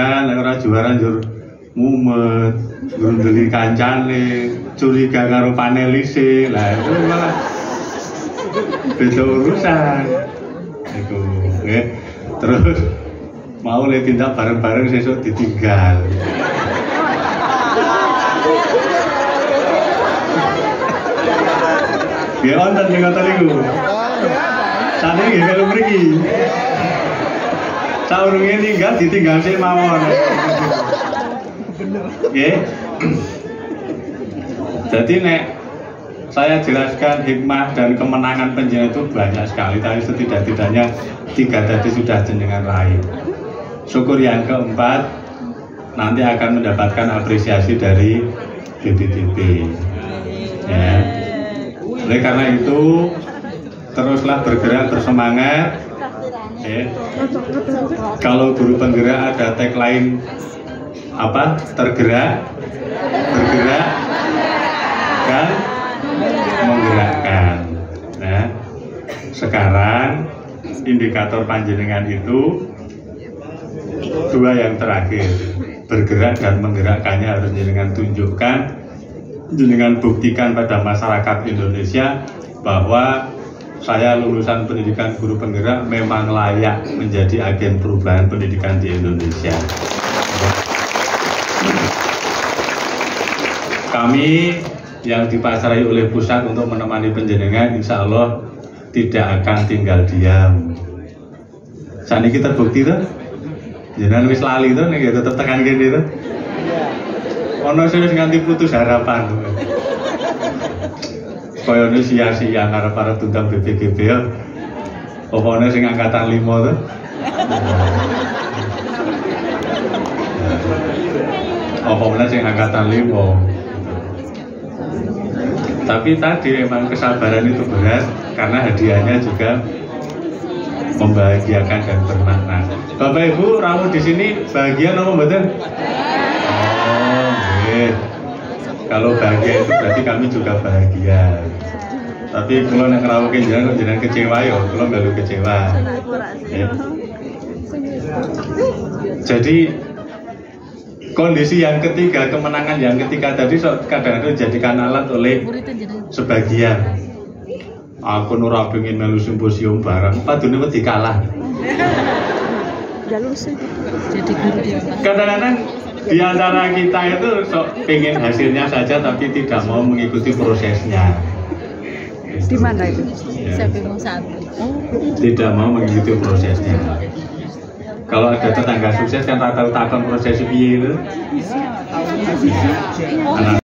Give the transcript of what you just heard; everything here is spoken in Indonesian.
Nek ora juara njur mumet, grundeli kancane, curiga karo panelise. Lah itu malah beda urusan. Iku nggih. Terus mau le tindak bareng-bareng sesuk ditinggal. Ya wonten sing ngoten niku. Sakniki nggih karo mriki. Saurunge ninggal ditinggal sik mawon. Nggih. Jadi nek saya jelaskan hikmah dan kemenangan penjenengan itu banyak sekali, tapi setidak-tidaknya 3 tadi sudah jenengan raih. Syukur yang keempat nanti akan mendapatkan apresiasi dari BPDB. Ya. Oleh karena itu teruslah bergerak bersemangat. Kalau guru penggerak ada tagline apa? Tergerak, bergerak, dan menggerakkan. Nah, sekarang indikator panjenengan itu 2 yang terakhir, bergerak dan menggerakkannya harus jenengan tunjukkan, jenengan buktikan pada masyarakat Indonesia bahwa saya lulusan pendidikan guru penggerak memang layak menjadi agen perubahan pendidikan di Indonesia. Kami yang dipasrai oleh pusat untuk menemani penjenengan, insya Allah tidak akan tinggal diam. Saat ini kita bukti tuh, jenengan wis lali tuh, nih tetap tekan gini tuh. Ono sing nganti putus harapan. Kaya ini sia-sia para tundang BPGB ya. Pokoknya sing angkatan 5 tuh. Pokoknya sing angkatan 5. Tapi tadi memang kesabaran itu berat karena hadiahnya juga membahagiakan dan bermakna. Bapak Ibu rawuh di sini bahagia apa mboten? Oh, nggih. Kalau bahagia itu berarti kami juga bahagia. Tapi kalau nek rawuhe jenengan kecewa ya, kalau nggak kecewa. Ya. Jadi kondisi yang ketiga, kemenangan yang ketiga tadi kadang-kadang dijadikan alat oleh sebagian. Aku ora pengen melu simposium bareng, padune wedi kalah. Jadi kadang-kadang di antara kita itu pengen hasilnya saja tapi tidak mau mengikuti prosesnya. Di mana itu? Ya. Tidak mau mengikuti prosesnya. Kalau ada tetangga sukses kan rata-rata takon proses piye itu.